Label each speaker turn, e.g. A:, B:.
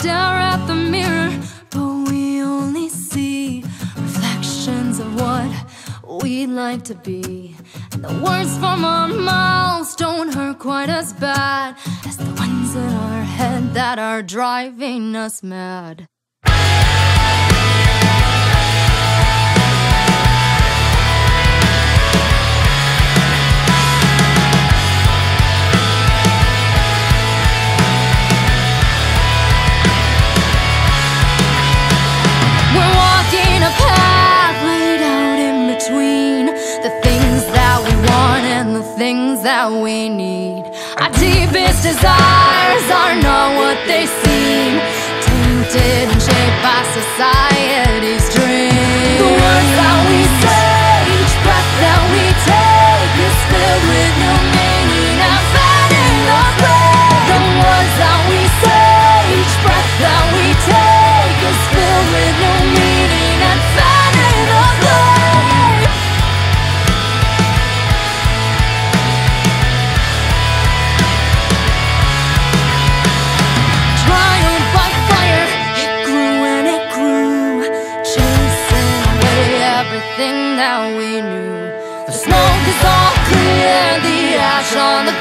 A: stare at the mirror, but we only see reflections of what we'd like to be. And the words from our mouths don't hurt quite as bad as the ones in our head that are driving us mad. We're walking a path laid out in between the things that we want and the things that we need. Our deepest desires are not what they seem, tainted and shaped by society's dream. The words that we say, each breath that we take is filled with no meaning and fed in the grave. The words that we say, each breath that we take is filled with no meaning and fed in the grave. Trial by fire, it grew and it grew, chasing away everything that we knew. The smoke is all clear, the ash on the